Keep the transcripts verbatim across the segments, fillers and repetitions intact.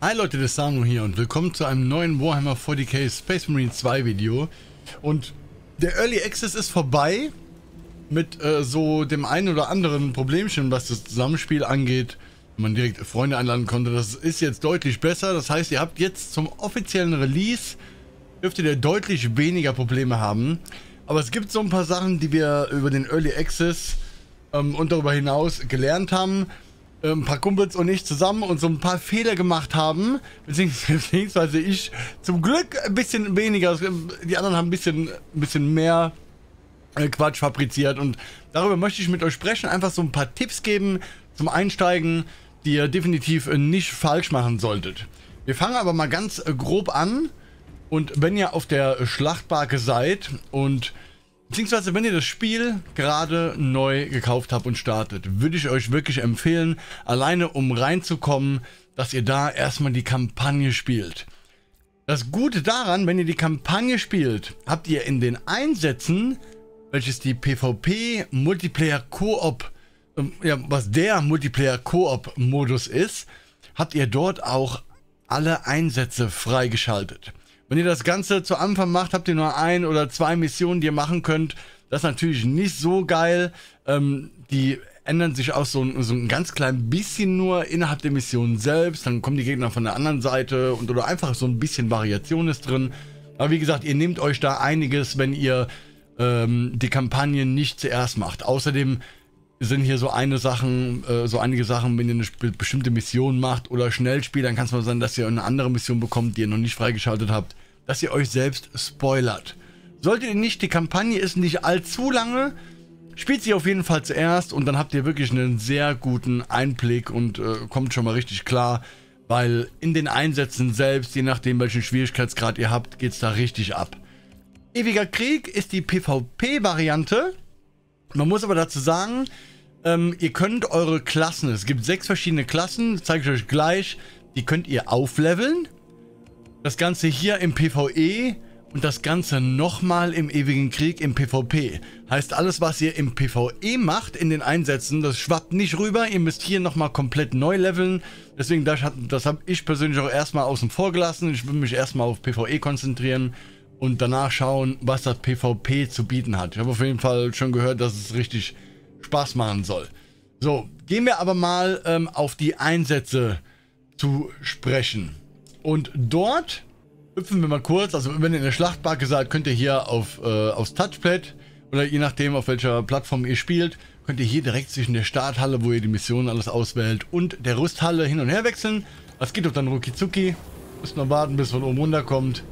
Hi Leute, das ist Sanu hier und willkommen zu einem neuen Warhammer forty K Space Marine zwei Video. Und der Early Access ist vorbei mit äh, so dem einen oder anderen Problemchen, was das Zusammenspiel angeht. Wenn man direkt Freunde einladen konnte, das ist jetzt deutlich besser. Das heißt, ihr habt jetzt zum offiziellen Release, dürftet ihr deutlich weniger Probleme haben. Aber es gibt so ein paar Sachen, die wir über den Early Access ähm, und darüber hinaus gelernt haben. Ein paar Kumpels und ich zusammen und so ein paar Fehler gemacht haben, beziehungsweise ich zum Glück ein bisschen weniger, die anderen haben ein bisschen, ein bisschen mehr Quatsch fabriziert und darüber möchte ich mit euch sprechen, einfach so ein paar Tipps geben zum Einsteigen, die ihr definitiv nicht falsch machen solltet. Wir fangen aber mal ganz grob an und wenn ihr auf der Schlachtbarke seid und beziehungsweise wenn ihr das Spiel gerade neu gekauft habt und startet, würde ich euch wirklich empfehlen, alleine um reinzukommen, dass ihr da erstmal die Kampagne spielt. Das Gute daran, wenn ihr die Kampagne spielt, habt ihr in den Einsätzen, welches die PvP Multiplayer Koop, ja, was der Multiplayer Koop Modus ist, habt ihr dort auch alle Einsätze freigeschaltet. Wenn ihr das Ganze zu Anfang macht, habt ihr nur ein oder zwei Missionen, die ihr machen könnt. Das ist natürlich nicht so geil. Ähm, die ändern sich auch so, so ein ganz klein bisschen nur innerhalb der Mission selbst. Dann kommen die Gegner von der anderen Seite und oder einfach so ein bisschen Variation ist drin. Aber wie gesagt, ihr nehmt euch da einiges, wenn ihr ähm, die Kampagne nicht zuerst macht. Außerdem sind hier so eine Sachen, äh, so einige Sachen, wenn ihr eine bestimmte Mission macht oder schnell spielt, dann kann es mal sein, dass ihr eine andere Mission bekommt, die ihr noch nicht freigeschaltet habt, dass ihr euch selbst spoilert. Solltet ihr nicht, die Kampagne ist nicht allzu lange, spielt sie auf jeden Fall zuerst und dann habt ihr wirklich einen sehr guten Einblick und äh, kommt schon mal richtig klar, weil in den Einsätzen selbst, je nachdem welchen Schwierigkeitsgrad ihr habt, geht es da richtig ab. Ewiger Krieg ist die PvP-Variante. Man muss aber dazu sagen, ähm, ihr könnt eure Klassen, es gibt sechs verschiedene Klassen, das zeige ich euch gleich, die könnt ihr aufleveln. Das Ganze hier im PvE und das Ganze nochmal im Ewigen Krieg im PvP. Heißt, alles was ihr im PvE macht in den Einsätzen, das schwappt nicht rüber, ihr müsst hier nochmal komplett neu leveln. Deswegen, das, das habe ich persönlich auch erstmal außen vor gelassen. Ich will mich erstmal auf PvE konzentrieren und danach schauen, was das PvP zu bieten hat. Ich habe auf jeden Fall schon gehört, dass es richtig Spaß machen soll. So, gehen wir aber mal ähm, auf die Einsätze zu sprechen. Und dort hüpfen wir mal kurz, also wenn ihr in der Schlachtbarke seid, könnt ihr hier auf, äh, aufs Touchpad oder je nachdem auf welcher Plattform ihr spielt, könnt ihr hier direkt zwischen der Starthalle, wo ihr die Mission alles auswählt, und der Rüsthalle hin und her wechseln. Das geht doch dann rucki zucki. Müsst noch warten, bis von oben runter kommt.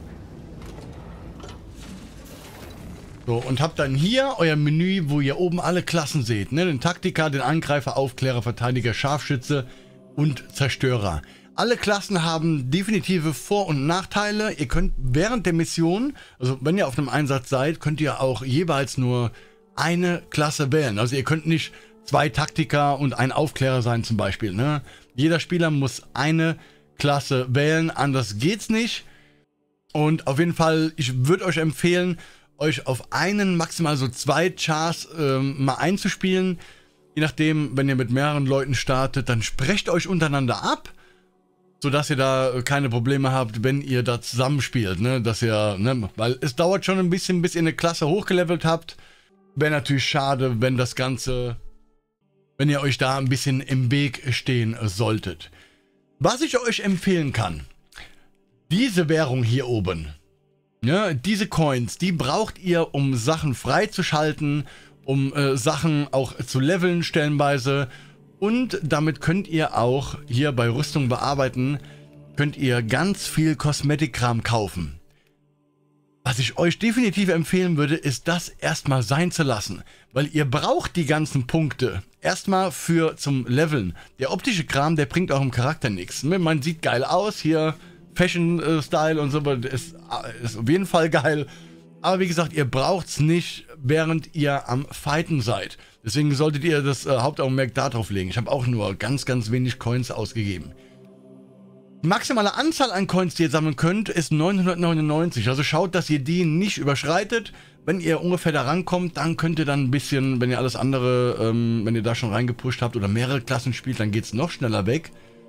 So, und habt dann hier euer Menü, wo ihr oben alle Klassen seht, ne? Den Taktiker, den Angreifer, Aufklärer, Verteidiger, Scharfschütze und Zerstörer. Alle Klassen haben definitive Vor- und Nachteile. Ihr könnt während der Mission, also wenn ihr auf einem Einsatz seid, könnt ihr auch jeweils nur eine Klasse wählen. Also ihr könnt nicht zwei Taktiker und ein Aufklärer sein zum Beispiel, ne? Jeder Spieler muss eine Klasse wählen, anders geht's nicht. Und auf jeden Fall, ich würde euch empfehlen, euch auf einen, maximal so zwei Chars ähm, mal einzuspielen. Je nachdem, wenn ihr mit mehreren Leuten startet, dann sprecht euch untereinander ab, sodass ihr da keine Probleme habt, wenn ihr da zusammenspielt, ne? Dass ihr, ne? Weil es dauert schon ein bisschen, bis ihr eine Klasse hochgelevelt habt. Wäre natürlich schade, wenn das Ganze, wenn ihr euch da ein bisschen im Weg stehen solltet. Was ich euch empfehlen kann, diese Währung hier oben, ja, diese Coins, die braucht ihr, um Sachen freizuschalten, um äh, Sachen auch zu leveln stellenweise. Und damit könnt ihr auch hier bei Rüstung bearbeiten, könnt ihr ganz viel Kosmetikkram kaufen. Was ich euch definitiv empfehlen würde, ist das erstmal sein zu lassen. Weil ihr braucht die ganzen Punkte erstmal für zum Leveln. Der optische Kram, der bringt auch im Charakter nichts. Man sieht geil aus, hier Fashion-Style und so, ist, ist auf jeden Fall geil. Aber wie gesagt, ihr braucht es nicht, während ihr am Fighten seid. Deswegen solltet ihr das äh, Hauptaugenmerk darauf legen. Ich habe auch nur ganz, ganz wenig Coins ausgegeben. Die maximale Anzahl an Coins, die ihr sammeln könnt, ist neunhundertneunundneunzig. Also schaut, dass ihr die nicht überschreitet. Wenn ihr ungefähr da rankommt, dann könnt ihr dann ein bisschen, wenn ihr alles andere, ähm, wenn ihr da schon reingepusht habt oder mehrere Klassen spielt, dann geht es noch schneller weg.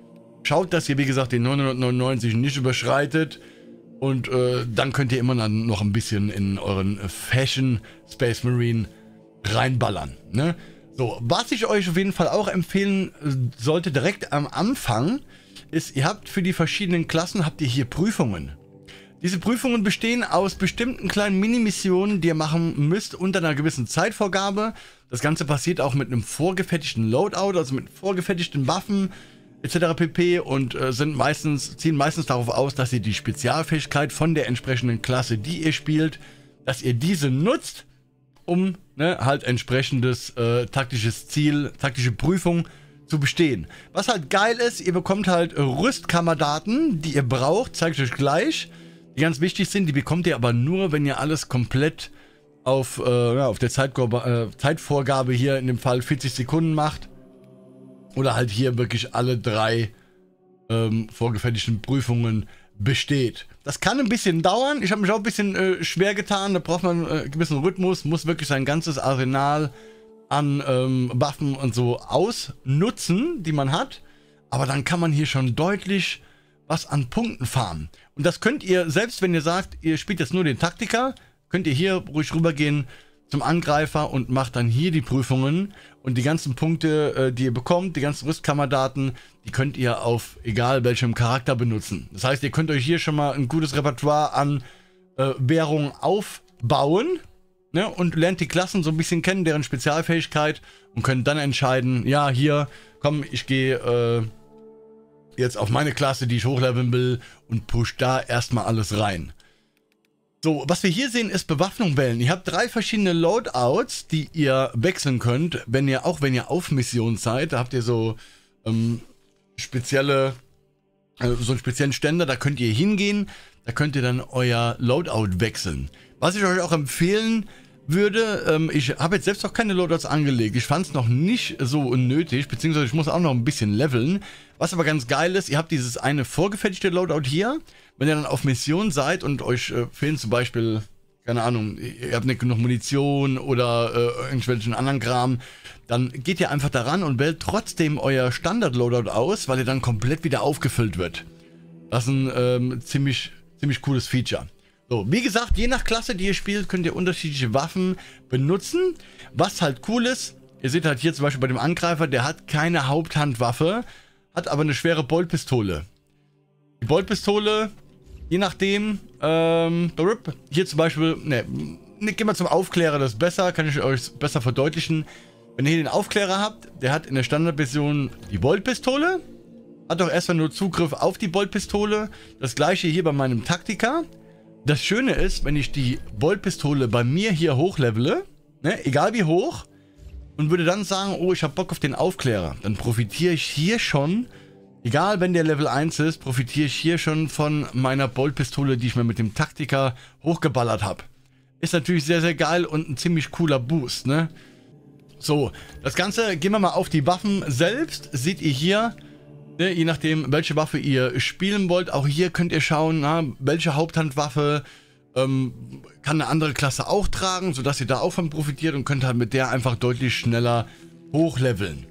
Schaut, dass ihr, wie gesagt, den neunhundertneunundneunzig nicht überschreitet. Und äh, dann könnt ihr immer dann noch ein bisschen in euren Fashion Space Marine reinballern. Ne? So, was ich euch auf jeden Fall auch empfehlen sollte, direkt am Anfang, ist, ihr habt für die verschiedenen Klassen, habt ihr hier Prüfungen. Diese Prüfungen bestehen aus bestimmten kleinen Mini-Missionen, die ihr machen müsst unter einer gewissen Zeitvorgabe. Das Ganze passiert auch mit einem vorgefertigten Loadout, also mit vorgefertigten Waffen et cetera pp. Und äh, sind meistens, ziehen meistens darauf aus, dass ihr die Spezialfähigkeit von der entsprechenden Klasse, die ihr spielt, dass ihr diese nutzt, um ne, halt entsprechendes äh, taktisches Ziel, taktische Prüfung zu bestehen. Was halt geil ist, ihr bekommt halt Rüstkammerdaten, die ihr braucht, zeige ich euch gleich, die ganz wichtig sind. Die bekommt ihr aber nur, wenn ihr alles komplett auf, äh, ja, auf der Zeitvorgabe, äh, Zeitvorgabe hier in dem Fall vierzig Sekunden macht. Oder halt hier wirklich alle drei ähm, vorgefertigten Prüfungen besteht. Das kann ein bisschen dauern. Ich habe mich auch ein bisschen äh, schwer getan. Da braucht man äh, einen gewissen Rhythmus, muss wirklich sein ganzes Arsenal an ähm, Waffen und so ausnutzen, die man hat. Aber dann kann man hier schon deutlich was an Punkten farmen. Und das könnt ihr, selbst wenn ihr sagt, ihr spielt jetzt nur den Taktiker, könnt ihr hier ruhig rübergehen zum Angreifer und macht dann hier die Prüfungen. Und die ganzen Punkte, äh, die ihr bekommt, die ganzen Rüstkammerdaten, die könnt ihr auf egal welchem Charakter benutzen. Das heißt, ihr könnt euch hier schon mal ein gutes Repertoire an äh, Währungen aufbauen, ne, und lernt die Klassen so ein bisschen kennen, deren Spezialfähigkeit, und könnt dann entscheiden, ja, hier, komm, ich gehe äh, jetzt auf meine Klasse, die ich hochleveln will, und push da erstmal alles rein. So, was wir hier sehen, ist Bewaffnung wählen. Ihr habt drei verschiedene Loadouts, die ihr wechseln könnt, wenn ihr, auch wenn ihr auf Mission seid. Da habt ihr so ähm, spezielle, äh, so einen speziellen Ständer, da könnt ihr hingehen, da könnt ihr dann euer Loadout wechseln. Was ich euch auch empfehlen würde, ähm, ich habe jetzt selbst auch keine Loadouts angelegt. Ich fand es noch nicht so nötig, beziehungsweise ich muss auch noch ein bisschen leveln. Was aber ganz geil ist, ihr habt dieses eine vorgefertigte Loadout hier. Wenn ihr dann auf Mission seid und euch äh, fehlen zum Beispiel, keine Ahnung, ihr habt nicht genug Munition oder äh, irgendwelchen anderen Kram, dann geht ihr einfach daran und wählt trotzdem euer Standard-Loadout aus, weil ihr dann komplett wieder aufgefüllt wird. Das ist ein ähm, ziemlich, ziemlich cooles Feature. So, wie gesagt, je nach Klasse, die ihr spielt, könnt ihr unterschiedliche Waffen benutzen. Was halt cool ist, ihr seht halt hier zum Beispiel bei dem Angreifer, der hat keine Haupthandwaffe, hat aber eine schwere Boltpistole. Die Boltpistole, je nachdem, ähm, hier zum Beispiel, ne, ne, gehen wir zum Aufklärer, das ist besser, kann ich euch besser verdeutlichen. Wenn ihr hier den Aufklärer habt, der hat in der Standardversion die Boltpistole, hat auch erstmal nur Zugriff auf die Boltpistole. Das gleiche hier bei meinem Taktiker. Das Schöne ist, wenn ich die Boltpistole bei mir hier hochlevele, ne, egal wie hoch, und würde dann sagen, oh, ich habe Bock auf den Aufklärer, dann profitiere ich hier schon, egal wenn der Level eins ist, profitiere ich hier schon von meiner Boltpistole, die ich mir mit dem Taktiker hochgeballert habe. Ist natürlich sehr, sehr geil und ein ziemlich cooler Boost, ne? So, das Ganze, gehen wir mal auf die Waffen selbst, seht ihr hier, ne, je nachdem, welche Waffe ihr spielen wollt, auch hier könnt ihr schauen, na, welche Haupthandwaffe ähm, kann eine andere Klasse auch tragen, sodass ihr da auch von profitiert und könnt halt mit der einfach deutlich schneller hochleveln.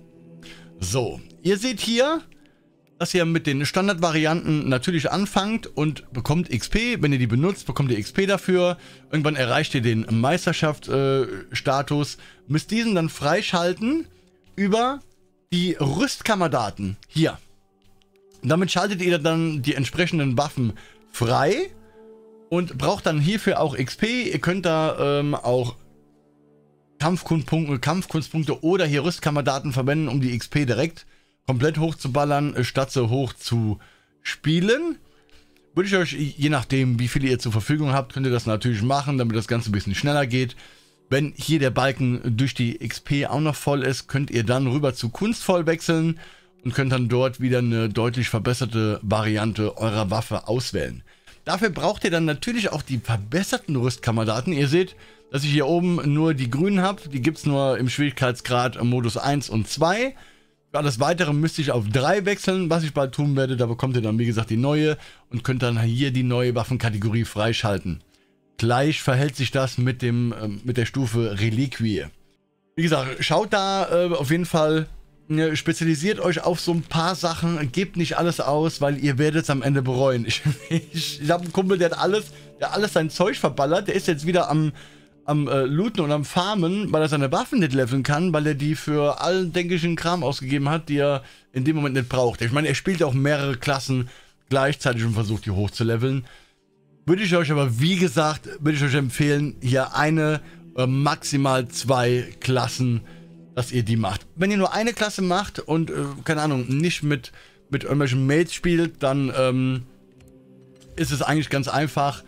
So, ihr seht hier, dass ihr mit den Standardvarianten natürlich anfangt und bekommt X P. Wenn ihr die benutzt, bekommt ihr X P dafür. Irgendwann erreicht ihr den Meisterschaftsstatus. Äh, müsst diesen dann freischalten über die Rüstkammerdaten hier. Damit schaltet ihr dann die entsprechenden Waffen frei und braucht dann hierfür auch X P. Ihr könnt da ähm, auch Kampfkunstpunkte, Kampfkunstpunkte oder hier Rüstkammerdaten verwenden, um die X P direkt komplett hochzuballern, statt so hoch zu spielen. Würde ich euch, je nachdem wie viele ihr zur Verfügung habt, könnt ihr das natürlich machen, damit das Ganze ein bisschen schneller geht. Wenn hier der Balken durch die X P auch noch voll ist, könnt ihr dann rüber zu kunstvoll wechseln und könnt dann dort wieder eine deutlich verbesserte Variante eurer Waffe auswählen. Dafür braucht ihr dann natürlich auch die verbesserten Rüstkammerdaten. Ihr seht, dass ich hier oben nur die grünen habe. Die gibt es nur im Schwierigkeitsgrad Modus eins und zwei. Für alles Weitere müsste ich auf drei wechseln, was ich bald tun werde. Da bekommt ihr dann, wie gesagt, die neue und könnt dann hier die neue Waffenkategorie freischalten. Gleich verhält sich das mit, dem, äh, mit der Stufe Reliquie. Wie gesagt, schaut da äh, auf jeden Fall Ne, spezialisiert euch auf so ein paar Sachen, gebt nicht alles aus, weil ihr werdet es am Ende bereuen. Ich, ich, ich habe einen Kumpel, der hat alles, der hat alles sein Zeug verballert, der ist jetzt wieder am, am äh, Looten und am Farmen, weil er seine Waffen nicht leveln kann, weil er die für allen denklichen Kram ausgegeben hat, die er in dem Moment nicht braucht. Ich meine, er spielt auch mehrere Klassen gleichzeitig und versucht, die hochzuleveln. Würde ich euch aber, wie gesagt, würde ich euch empfehlen, hier eine, äh, maximal zwei Klassen, dass ihr die macht. Wenn ihr nur eine Klasse macht und, äh, keine Ahnung, nicht mit, mit irgendwelchen Mates spielt, dann ähm, ist es eigentlich ganz einfach.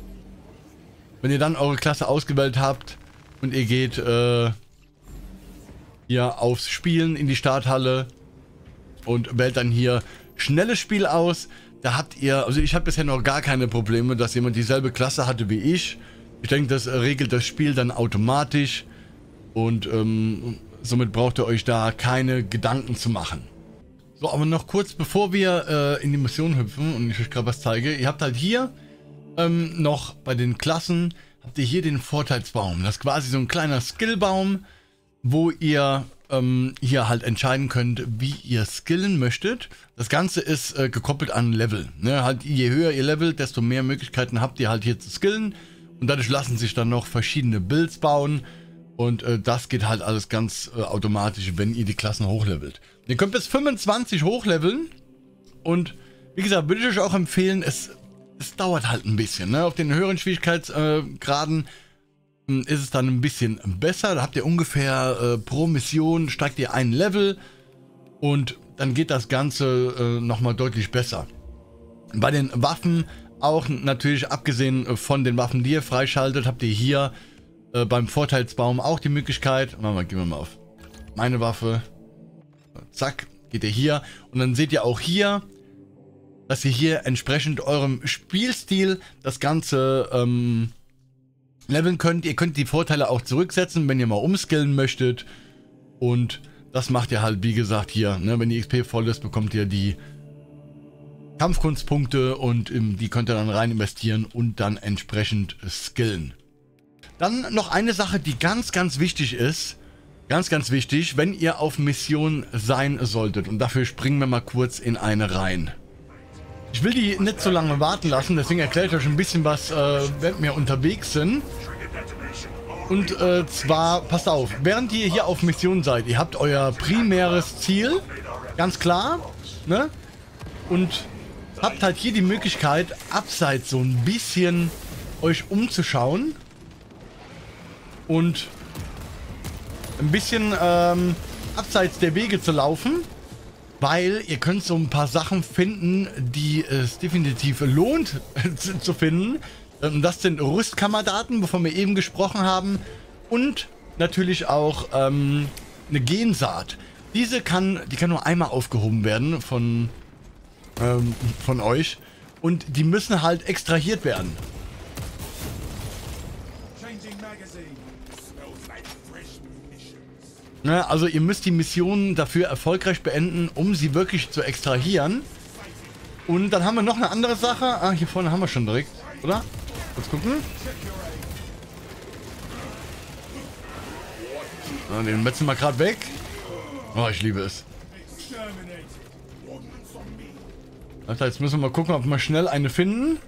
Wenn ihr dann eure Klasse ausgewählt habt und ihr geht äh, hier aufs Spielen in die Starthalle und wählt dann hier schnelles Spiel aus, da habt ihr, also ich habe bisher noch gar keine Probleme, dass jemand dieselbe Klasse hatte wie ich. Ich denke, das regelt das Spiel dann automatisch und ähm, somit braucht ihr euch da keine Gedanken zu machen. So, aber noch kurz, bevor wir äh, in die Mission hüpfen und ich euch gerade was zeige. Ihr habt halt hier ähm, noch bei den Klassen, habt ihr hier den Vorteilsbaum. Das ist quasi so ein kleiner Skillbaum, wo ihr ähm, hier halt entscheiden könnt, wie ihr skillen möchtet. Das Ganze ist äh, gekoppelt an Level. Ne? Halt, je höher ihr levelt, desto mehr Möglichkeiten habt ihr halt hier zu skillen. Und dadurch lassen sich dann noch verschiedene Builds bauen. Und äh, das geht halt alles ganz äh, automatisch, wenn ihr die Klassen hochlevelt. Ihr könnt bis fünfundzwanzig hochleveln. Und wie gesagt, würde ich euch auch empfehlen, es, es dauert halt ein bisschen. Ne? Auf den höheren Schwierigkeitsgraden äh, ist es dann ein bisschen besser. Da habt ihr ungefähr äh, pro Mission steigt ihr ein Level. Und dann geht das Ganze äh, nochmal deutlich besser. Bei den Waffen auch natürlich, abgesehen von den Waffen, die ihr freischaltet, habt ihr hier äh, beim Vorteilsbaum auch die Möglichkeit. Mal, gehen wir mal auf meine Waffe. Zack, geht ihr hier. Und dann seht ihr auch hier, dass ihr hier entsprechend eurem Spielstil das Ganze ähm, leveln könnt. Ihr könnt die Vorteile auch zurücksetzen, wenn ihr mal umskillen möchtet. Und das macht ihr halt, wie gesagt, hier. Ne? Wenn die X P voll ist, bekommt ihr die Kampfkunstpunkte und ähm, die könnt ihr dann rein investieren und dann entsprechend skillen. Dann noch eine Sache, die ganz, ganz wichtig ist. Ganz, ganz wichtig, wenn ihr auf Mission sein solltet. Und dafür springen wir mal kurz in eine rein. Ich will die nicht so lange warten lassen, deswegen erkläre ich euch ein bisschen was, äh, während wir unterwegs sind. Und äh, zwar, passt auf, während ihr hier auf Mission seid, ihr habt euer primäres Ziel, ganz klar, ne? Und habt halt hier die Möglichkeit, abseits so ein bisschen euch umzuschauen und ein bisschen ähm, abseits der Wege zu laufen, weil ihr könnt so ein paar Sachen finden, die es definitiv lohnt zu, zu finden. Ähm, das sind Rüstkammerdaten, wovon wir eben gesprochen haben, und natürlich auch ähm, eine Gensaat. Diese kann, die kann nur einmal aufgehoben werden von ähm, von euch und die müssen halt extrahiert werden. Ja, also ihr müsst die Missionen dafür erfolgreich beenden, um sie wirklich zu extrahieren. Und dann haben wir noch eine andere Sache. Ah, hier vorne haben wir schon direkt, oder? Kurz gucken. Ah, den metzen wir gerade weg. Oh, ich liebe es. Alter, jetzt müssen wir mal gucken, ob wir schnell eine finden.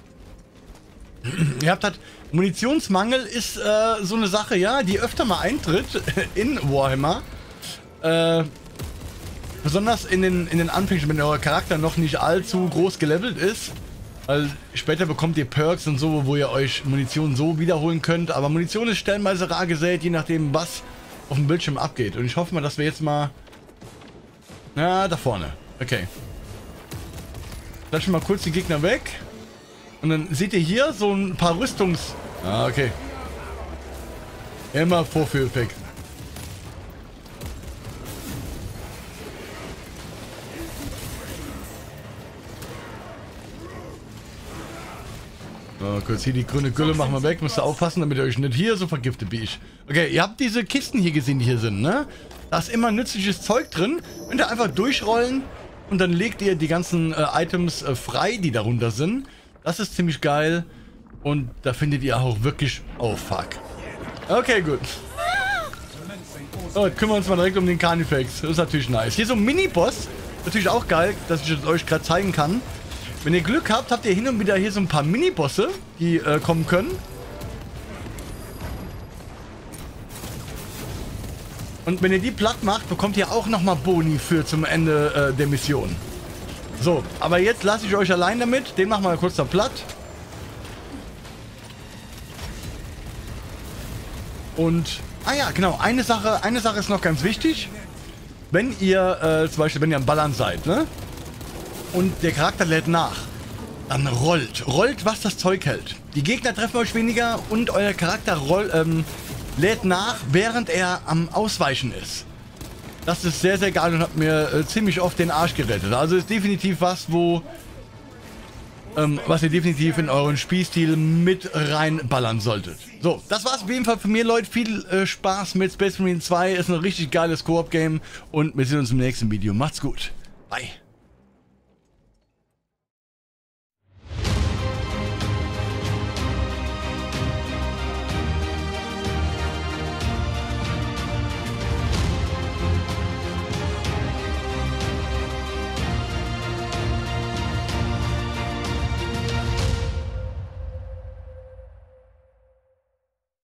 Ihr habt halt, Munitionsmangel ist äh, so eine Sache, ja, die öfter mal eintritt in Warhammer. Äh, besonders in den, in den Anfängen, wenn euer Charakter noch nicht allzu groß gelevelt ist. Weil später bekommt ihr Perks und so, wo ihr euch Munition so wiederholen könnt. Aber Munition ist stellenweise rar gesät, je nachdem, was auf dem Bildschirm abgeht. Und ich hoffe mal, dass wir jetzt mal... Na, da vorne. Okay. Lass schon mal kurz die Gegner weg. Und dann seht ihr hier so ein paar Rüstungs... Ah, okay. Immer Vorführeffekt. So, kurz hier die grüne Gülle machen wir weg. Müsst ihr aufpassen, damit ihr euch nicht hier so vergiftet wie ich. Okay, ihr habt diese Kisten hier gesehen, die hier sind, ne? Da ist immer nützliches Zeug drin. Könnt ihr einfach durchrollen und dann legt ihr die ganzen äh, Items äh, frei, die darunter sind. Das ist ziemlich geil. Und da findet ihr auch wirklich... Oh, fuck. Okay, gut. So, jetzt kümmern wir uns mal direkt um den Carnifex. Das ist natürlich nice. Hier so ein Mini-Boss. Natürlich auch geil, dass ich das euch gerade zeigen kann. Wenn ihr Glück habt, habt ihr hin und wieder hier so ein paar Mini-Bosse, die äh, kommen können. Und wenn ihr die platt macht, bekommt ihr auch nochmal Boni für zum Ende äh, der Mission. So, aber jetzt lasse ich euch allein damit. Den machen wir kurz da platt. Und, ah ja, genau, eine Sache, eine Sache ist noch ganz wichtig. Wenn ihr, äh, zum Beispiel, wenn ihr am Ballern seid, ne? Und der Charakter lädt nach, dann rollt. Rollt, was das Zeug hält. Die Gegner treffen euch weniger und euer Charakter roll, ähm, lädt nach, während er am Ausweichen ist. Das ist sehr, sehr geil und hat mir äh, ziemlich oft den Arsch gerettet. Also ist definitiv was, wo ähm, was ihr definitiv in euren Spielstil mit reinballern solltet. So, das war's auf jeden Fall von mir, Leute. Viel äh, Spaß mit Space Marine zwei. Ist ein richtig geiles Koop-Game und wir sehen uns im nächsten Video. Macht's gut. Bye.